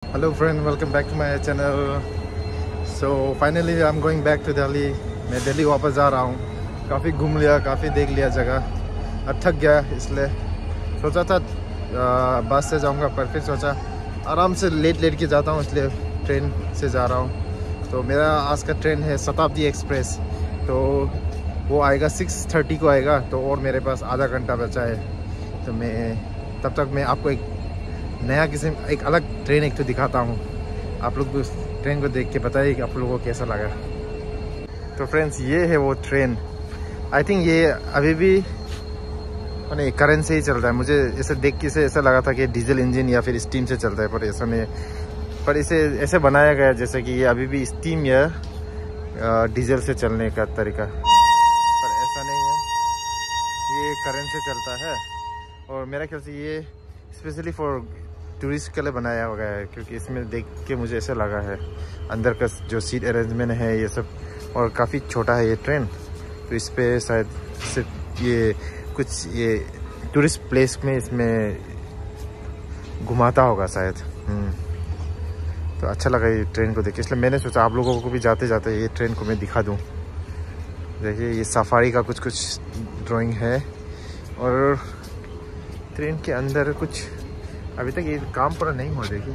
Hello friend, welcome back to my channel. So finally I am going back to Delhi. मैं दिल्ली वापस जा रहा हूँ। काफ़ी घूम लिया, काफ़ी देख लिया जगह, अब थक गया। इसलिए सोचा था बस से जाऊँगा, पर फिर सोचा आराम से लेट के जाता हूँ, इसलिए ट्रेन से जा रहा हूँ। तो मेरा आज का ट्रेन है शताब्दी एक्सप्रेस। तो वो आएगा 6:30 को आएगा, तो और मेरे पास आधा घंटा बचा है। तो मैं तब तक मैं आपको एक नया किस्म, एक अलग ट्रेन एक तो दिखाता हूँ। आप लोग उस ट्रेन को देख के बताइए कि आप लोगों को कैसा लगा। तो फ्रेंड्स, ये है वो ट्रेन। आई थिंक ये अभी भी मैंने करंट से ही चल रहा है। मुझे इसे देख के से ऐसा लगा था कि डीजल इंजन या फिर स्टीम से चलता है, पर ऐसा नहीं। पर इसे ऐसे बनाया गया जैसे कि ये अभी भी स्टीम या डीजल से चलने का तरीका, पर ऐसा नहीं है। ये करंट से चलता है और मेरा ख्याल से ये स्पेशली फॉर टूरिस्ट के लिए बनाया गया है, क्योंकि इसमें देख के मुझे ऐसा लगा है अंदर का जो सीट अरेंजमेंट है ये सब, और काफ़ी छोटा है ये ट्रेन। तो इस पर शायद सिर्फ ये कुछ ये टूरिस्ट प्लेस में इसमें घुमाता होगा शायद। तो अच्छा लगा ये ट्रेन को देख के, इसलिए मैंने सोचा आप लोगों को भी जाते जाते ये ट्रेन को मैं दिखा दूँ। देखिए ये सफारी का कुछ ड्राइंग है, और ट्रेन के अंदर कुछ अभी तक ये काम पूरा नहीं हुआ। देखिए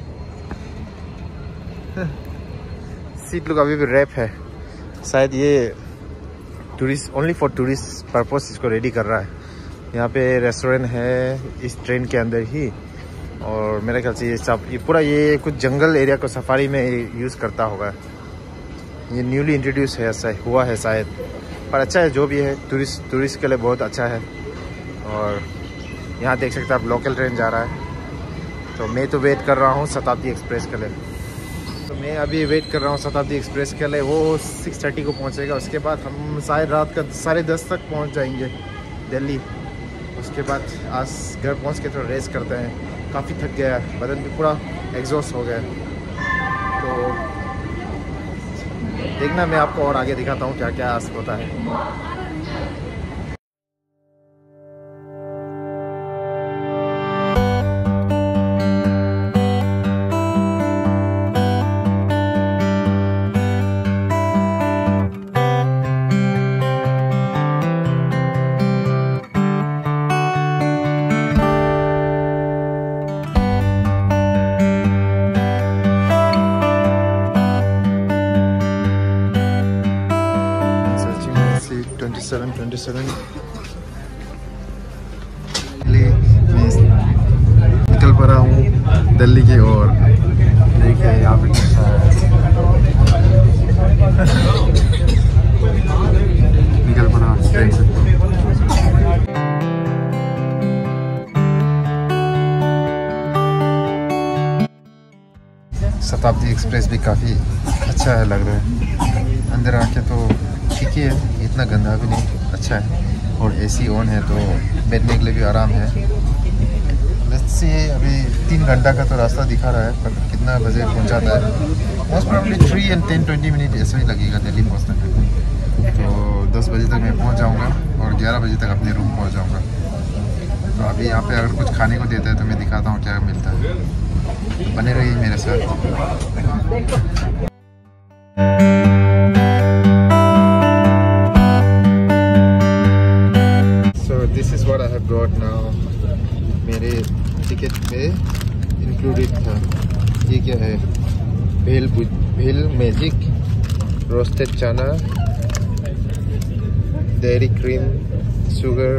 सीट लोग अभी भी रैप है, शायद ये tourist only for tourist purpose इसको रेडी कर रहा है। यहाँ पे रेस्टोरेंट है इस ट्रेन के अंदर ही, और मेरे ख्याल से ये पूरा ये कुछ जंगल एरिया को सफारी में यूज़ करता होगा। ये न्यूली इंट्रोड्यूस है, ऐसा हुआ है शायद, पर अच्छा है जो भी है। टूरिस्ट के लिए बहुत अच्छा है। और यहाँ देख सकते हैं आप लोकल ट्रेन जा रहा है। तो मैं तो वेट कर रहा हूँ शताब्दी एक्सप्रेस के लिए। तो मैं अभी वेट कर रहा हूँ शताब्दी एक्सप्रेस के लिए। वो 6:30 को पहुँचेगा। उसके बाद हम शायद रात का 10:30 तक पहुँच जाएंगे दिल्ली। उसके बाद आज घर पहुँच के थोड़ा रेस्ट करते हैं। काफ़ी थक गया है, बदन भी पूरा एग्जॉस्ट हो गया। तो देखना, मैं आपको और आगे दिखाता हूँ क्या क्या आज होता है। निकल पड़ा हूँ दिल्ली की ओर। देखिए यहाँ पे निकल पड़ा ट्रेन से। शताब्दी एक्सप्रेस भी काफ़ी अच्छा है, लग रहा है। अंदर आके तो ठीक ही है, इतना गंदा भी नहीं, अच्छा है। और एसी ऑन है, तो बैठने के लिए भी आराम है। वैसे अभी 3 घंटा का तो रास्ता दिखा रहा है, पर कितना बजे पहुंचाता है? मोस्ट प्रोबेबली 3 and 10-20 मिनट ऐसा ही लगेगा दिल्ली पहुंचने में। तो 10 बजे तक मैं पहुंच जाऊंगा और 11 बजे तक अपने रूम पहुंच जाऊंगा। तो अभी यहाँ पे अगर कुछ खाने को देता है तो मैं दिखाता हूँ क्या मिलता है। बने रहिए मेरे साथ। This is what I have brought now. मेरे टिकट पे इंक्लूडेड था। ये क्या है? Bhel magic, roasted chana, dairy cream, sugar,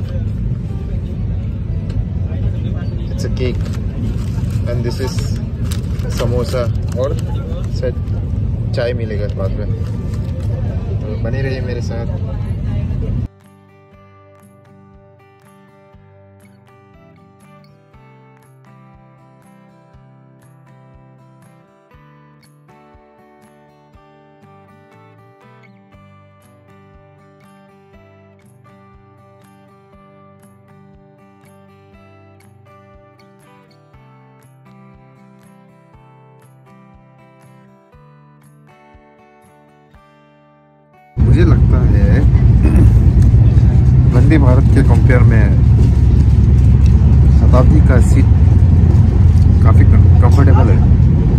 it's a cake, and this is samosa, और शायद चाय मिलेगा बाद में। तो बने रहिए मेरे साथ। मुझे लगता है वंदे भारत के कंपेयर में शताब्दी का सीट काफ़ी कंफर्टेबल है।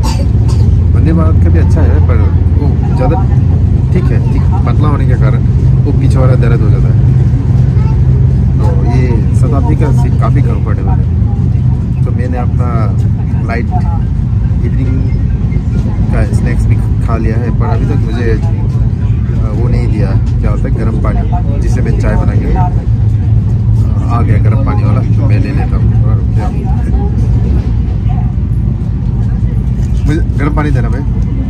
वंदे भारत का भी अच्छा है, पर वो ज़्यादा ठीक है, ठीक पतला होने के कारण वो पीछे वाला दर्द हो जाता है। तो ये शताब्दी का सीट काफ़ी कंफर्टेबल है। तो मैंने अपना लाइट इवनिंग का स्नैक्स भी खा लिया है, पर अभी तक मुझे वो नहीं दिया, क्या होता है गर्म पानी, जिससे मैं चाय बना के आ गया गर्म पानी वाला, तो मैं ले लेता हूँ। और क्या मुझे गर्म पानी देना भाई।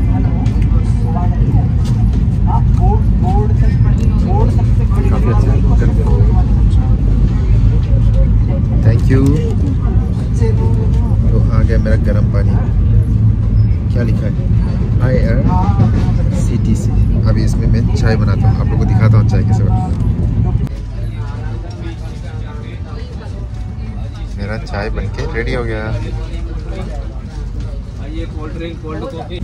काफ़ी अच्छा है, थैंक यू। तो आ गया मेरा गर्म पानी। क्या लिखा है? IRCTC। अभी इसमें मैं चाय बनाता हूँ, आप लोगों को दिखाता हूँ चाय कैसे बनाता हूँ। मेरा चाय बनके रेडी हो गया। Cold drink, cold coffee.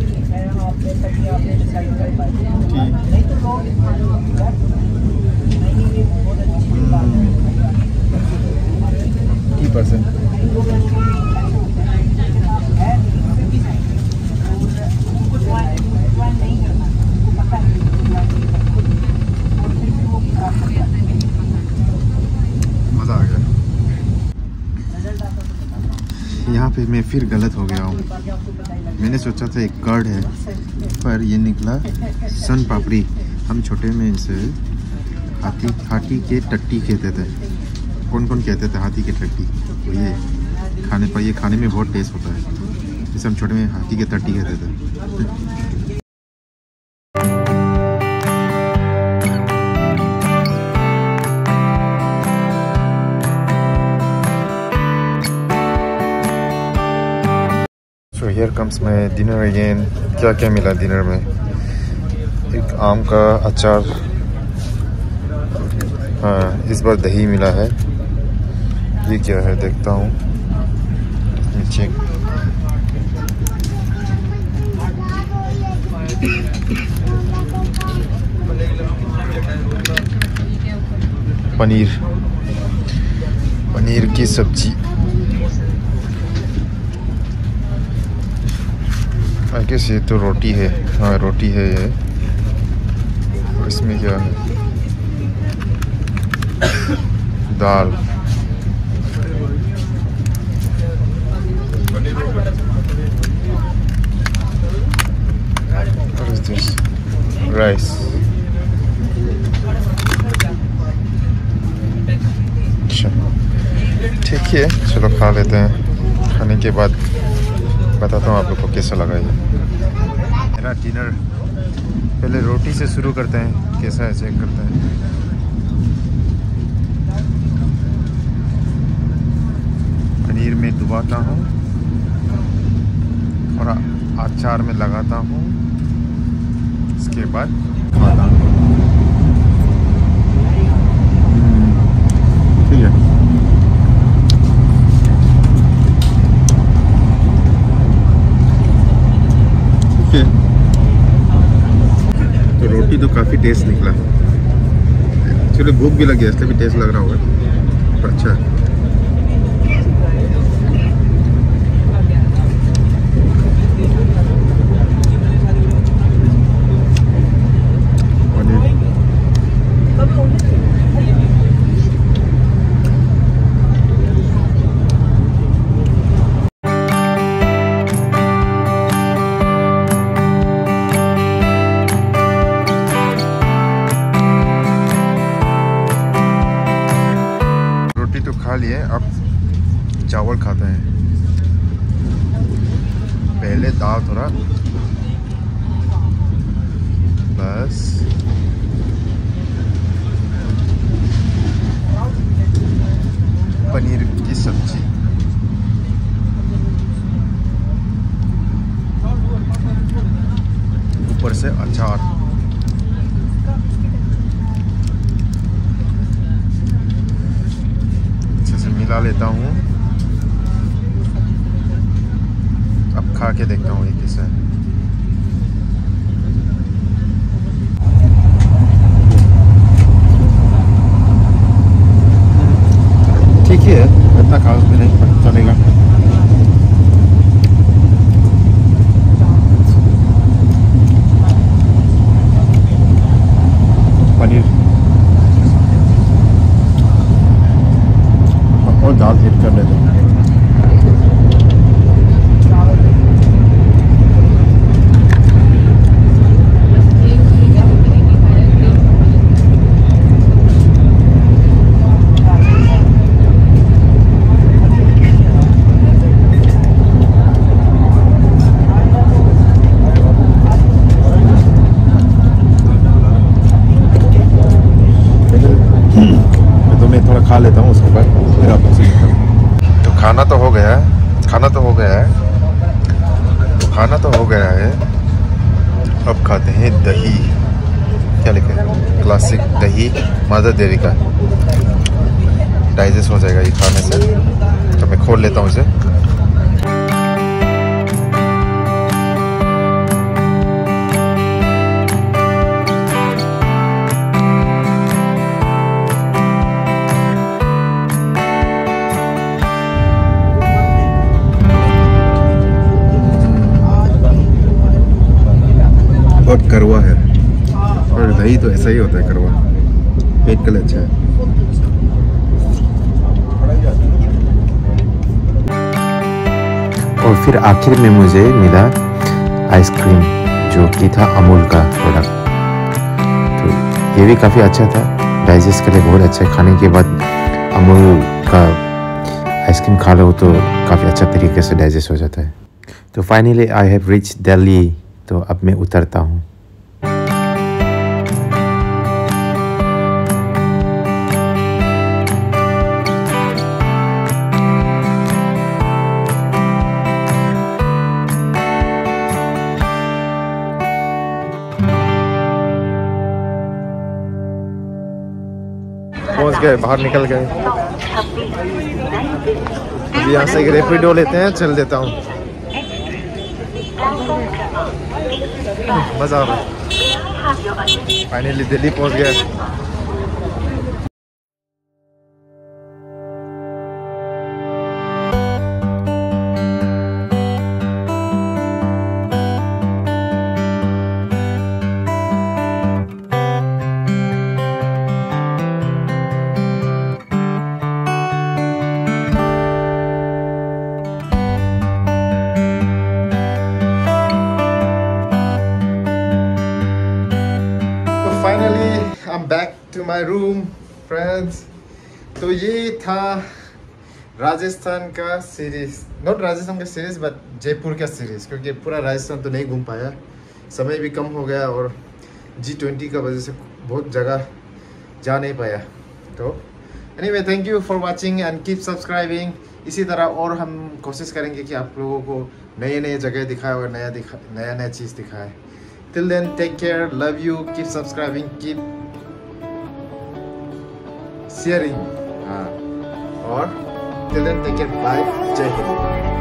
मज़ा आ गया। यहाँ पे मैं फिर गलत हो गया हूँ। मैंने सोचा था एक कर्ड है, पर ये निकला सन पापड़ी। हम छोटे में इसे हाथी के टट्टी कहते थे। कौन कौन कहते थे हाथी के टट्टी? तो ये खाने में बहुत टेस्ट होता है, इसे हम छोटे में हाथी के टट्टी कहते थे। So here comes my dinner again। क्या क्या मिला डिनर में? एक आम का अचार, हाँ इस बार दही मिला है। ये क्या है देखता हूँ नीचे। पनीर की सब्जी। आई गेस ये तो रोटी है। हाँ रोटी है ये। और इसमें क्या है? दाल। What is this? Rice। अच्छा ठीक है, चलो खा लेते हैं। खाने के बाद बताता हूँ आप लोग को कैसा लगा ये मेरा डिनर। पहले रोटी से शुरू करते हैं, कैसा है चेक करते हैं। पनीर में डुबाता हूँ और अचार में लगाता हूँ, इसके बाद खाता हूँ। ठीक है, तो रोटी तो काफ़ी टेस्ट निकला। चलो भूख भी लगी है, इसलिए भी टेस्ट लग रहा होगा, पर अच्छा है। खा लिए, अब चावल खाते हैं। पहले दाल थोड़ा, बस पनीर की सब्जी, ऊपर से अचार। मिला लेता हूँ, अब खा के देखता हूँ ये कैसा है। ठीक है, इतना खास भी नहीं चलेगा। लेता हूँ उसके बाद फिर आपको मिलता हूँ। तो खाना तो हो गया है, खाना तो हो गया है। अब खाते हैं दही। क्या लिखा है? क्लासिक दही मदर डेयरी का। डाइजेस्ट हो जाएगा ये खाने से। तो मैं खोल लेता हूँ इसे। बहुत कड़वा है और दही तो ऐसा ही होता है, कड़वा। पेट के लिए अच्छा है। और फिर आखिर में मुझे मिला आइसक्रीम, जो कि था अमूल का प्रोडक्ट। तो ये भी काफ़ी अच्छा था, डाइजेस्ट के लिए बहुत अच्छा है। खाने के बाद अमूल का आइसक्रीम खा लो तो काफ़ी अच्छा तरीके से डाइजेस्ट हो जाता है। तो finally I have reach Delhi. तो अब मैं उतरता हूँ। पहुंच गए, बाहर निकल गए। अब यहाँ से रैपिडो लेते हैं, चल देता हूँ। मज़ा आ रहा है। फाइनली दिल्ली पहुंच गए। Finally I am back to my room friends. तो ये था राजस्थान का सीरीज, नॉट राजस्थान का सीरीज बट जयपुर का सीरीज, क्योंकि पूरा राजस्थान तो नहीं घूम पाया, समय भी कम हो गया और G20 का वजह से बहुत जगह जा नहीं पाया। तो anyway, thank you for watching and keep subscribing. इसी तरह और हम कोशिश करेंगे कि आप लोगों को नए नए जगह दिखाए और नया चीज़ दिखाए। Till then, take care, love you, keep subscribing, keep sharing. और till then, take care, bye, जय हिंद।